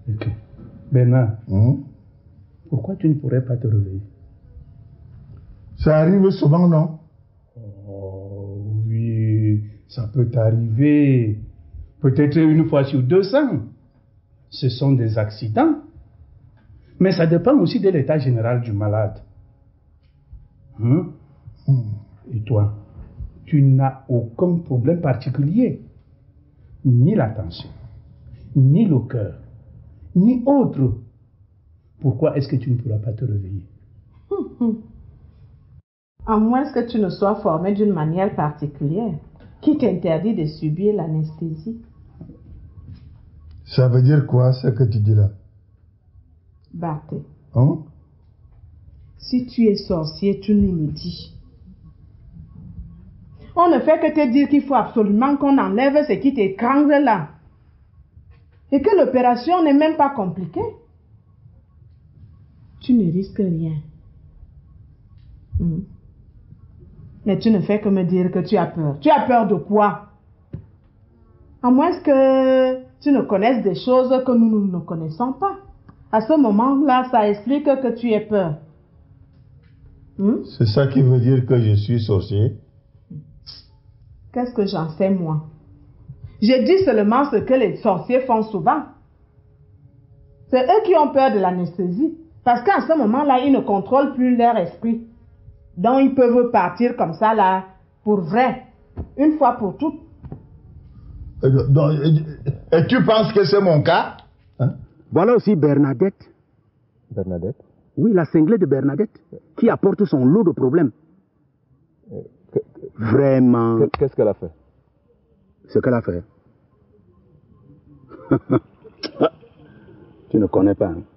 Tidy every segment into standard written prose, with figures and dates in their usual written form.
Ok. Bernard, pourquoi tu ne pourrais pas te réveiller? Ça arrive souvent, non? Oh oui, ça peut t'arriver. Peut-être une fois sur 200. Ce sont des accidents. Mais ça dépend aussi de l'état général du malade. Et toi, tu n'as aucun problème particulier. Ni la tension, ni le cœur, ni autre. Pourquoi est-ce que tu ne pourras pas te réveiller? À moins que tu ne sois formé d'une manière particulière qui t'interdit de subir l'anesthésie. Ça veut dire quoi, ce que tu dis là? Barthé, Hein? si tu es sorcier, tu nous le dis. On ne fait que te dire qu'il faut absolument qu'on enlève ce qui t'étrangle là. Et que l'opération n'est même pas compliquée. Tu ne risques rien. Mais tu ne fais que me dire que tu as peur. Tu as peur de quoi? À moins que tu ne connaisses des choses que nous ne connaissons pas. À ce moment-là, ça explique que tu aies peur. C'est ça qui veut dire que je suis sorcier? Qu'est-ce que j'en sais, moi? J'ai dit seulement ce que les sorciers font souvent. C'est eux qui ont peur de l'anesthésie. Parce qu'à ce moment-là, ils ne contrôlent plus leur esprit. Donc, ils peuvent partir comme ça, là, pour vrai. Une fois pour toutes. Et tu penses que c'est mon cas? Voilà aussi Bernadette. Bernadette? Oui, la cinglée de Bernadette, qui apporte son lot de problèmes. Vraiment. Qu'est-ce qu'elle a fait? Ce qu'elle a fait. Tu ne connais pas. Hein?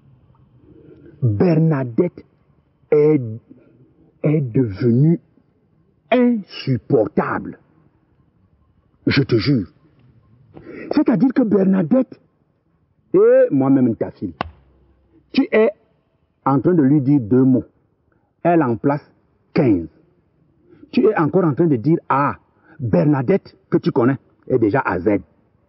Bernadette est devenue insupportable. Je te jure. C'est-à-dire que Bernadette, et moi-même ta fille, tu es en train de lui dire 2 mots. Elle en place 15. Tu es encore en train de dire A. Bernadette, que tu connais, est déjà à Z.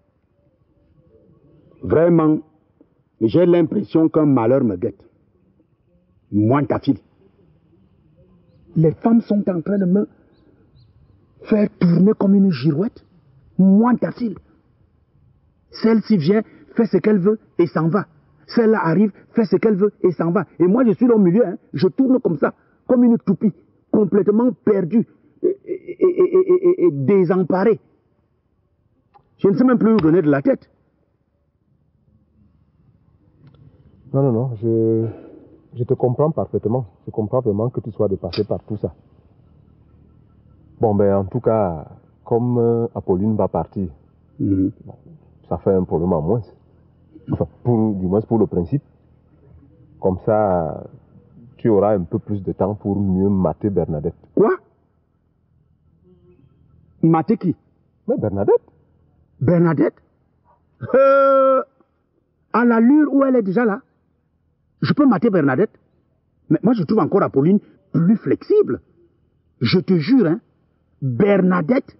Vraiment, j'ai l'impression qu'un malheur me guette. Moi, ta fille. Les femmes sont en train de me faire tourner comme une girouette. Moi, ta fille. Celle-ci vient, fait ce qu'elle veut et s'en va. Celle-là arrive, fait ce qu'elle veut et s'en va. Et moi, je suis là au milieu, hein. Je tourne comme ça, comme une toupie, complètement perdue et désemparée. Je ne sais même plus où donner de la tête. Non, je te comprends parfaitement. Je comprends vraiment que tu sois dépassé par tout ça. Bon, ben, en tout cas, comme Apolline va partir, ça fait un problème en moins. Enfin, du moins pour le principe. Comme ça, tu auras un peu plus de temps pour mieux mater Bernadette. Quoi? Mater qui? Mais Bernadette. Bernadette? À l'allure où elle est déjà là, je peux mater Bernadette. Mais moi, je trouve encore Apolline plus flexible. Je te jure, hein. Bernadette.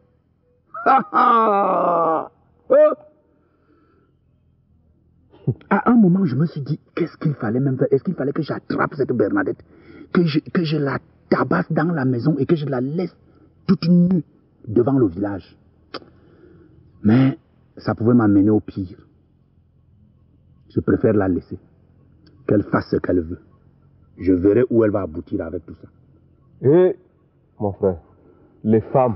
À un moment, je me suis dit, qu'est-ce qu'il fallait même faire? Est-ce qu'il fallait que j'attrape cette Bernadette? Que je la tabasse dans la maison et que je la laisse toute nue devant le village? Mais ça pouvait m'amener au pire. Je préfère la laisser. Qu'elle fasse ce qu'elle veut. Je verrai où elle va aboutir avec tout ça. Et, mon frère, les femmes.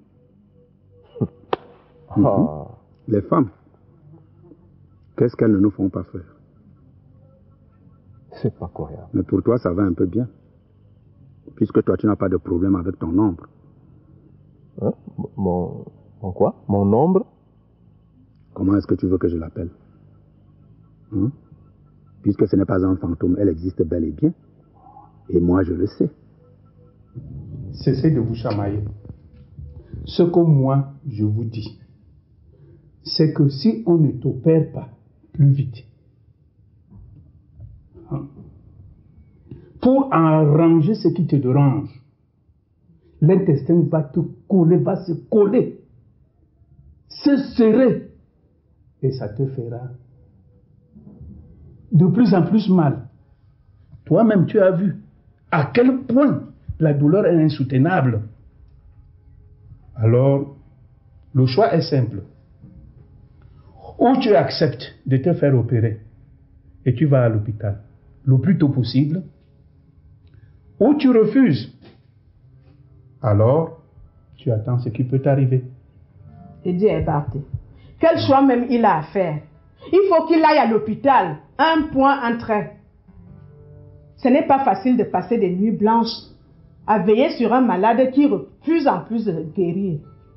Les femmes. Qu'est-ce qu'elles ne nous font pas faire? C'est pas croyable. Mais pour toi, ça va un peu bien. Puisque toi, tu n'as pas de problème avec ton ombre. Hein? Mon quoi? Mon ombre? Comment est-ce que tu veux que je l'appelle? Puisque ce n'est pas un fantôme, elle existe bel et bien. Et moi, je le sais. Cessez de vous chamailler. Ce que moi, je vous dis, c'est que si on ne t'opère pas plus vite, pour arranger ce qui te dérange, l'intestin va te coller, va se coller, se serrer, et ça te fera de plus en plus mal. Toi-même, tu as vu à quel point la douleur est insoutenable. Alors, le choix est simple. Ou tu acceptes de te faire opérer et tu vas à l'hôpital le plus tôt possible, ou tu refuses. Alors, tu attends ce qui peut t'arriver. Et Dieu est parti. Quel choix même il a à faire? Il faut qu'il aille à l'hôpital. Un point, un trait. Ce n'est pas facile de passer des nuits blanches à veiller sur un malade qui refuse en plus de guérir.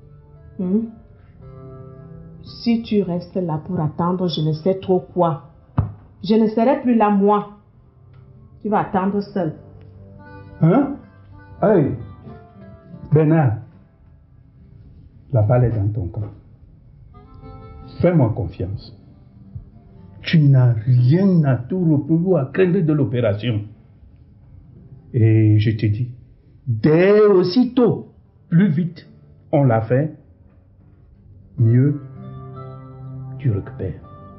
Si tu restes là pour attendre je ne sais trop quoi, je ne serai plus là moi. Tu vas attendre seul. Hein? Hey, Bernard, la balle est dans ton camp. Fais-moi confiance. Tu n'as rien à tout ou à craindre de l'opération. Et je te dis, dès aussitôt, plus vite on l'a fait, mieux tu récupères.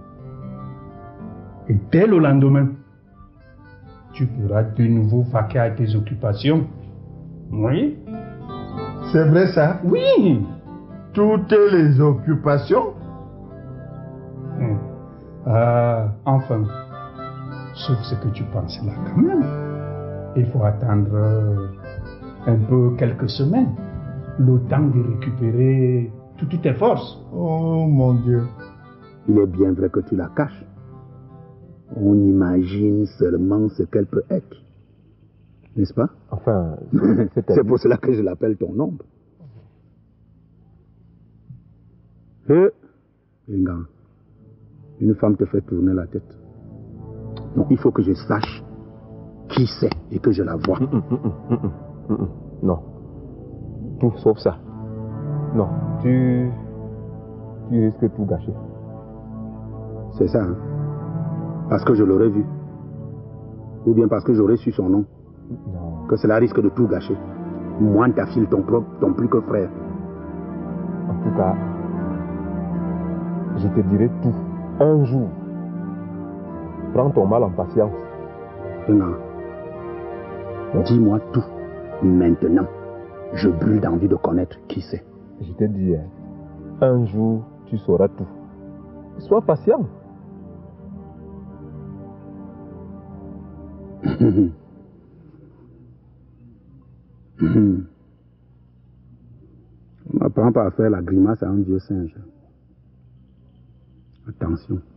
Et dès le lendemain, tu pourras de nouveau vaquer à tes occupations. Oui? C'est vrai ça? Oui! Toutes les occupations? Enfin, sauf ce que tu penses là quand même. Il faut attendre un peu quelques semaines, le temps de récupérer toutes tes forces. Oh mon Dieu. Il est bien vrai que tu la caches. On imagine seulement ce qu'elle peut être. N'est-ce pas? Enfin, c'est pour cela que je l'appelle ton ombre. Linga, une femme te fait tourner la tête. Donc il faut que je sache qui c'est et que je la vois. Non. Tout sauf ça. Non, tu risques tout gâcher. C'est ça, hein? Parce que je l'aurais vu. Ou bien parce que j'aurais su son nom. Non. Que cela risque de tout gâcher. Moi, ta fille, ton plus que frère. En tout cas, je te dirai tout. Un jour. Prends ton mal en patience. Venga. Dis-moi tout. Maintenant. Je brûle d'envie de connaître qui c'est. Je te dis, un jour, tu sauras tout. Sois patient. On n'apprend pas à faire la grimace à un vieux singe. Attention.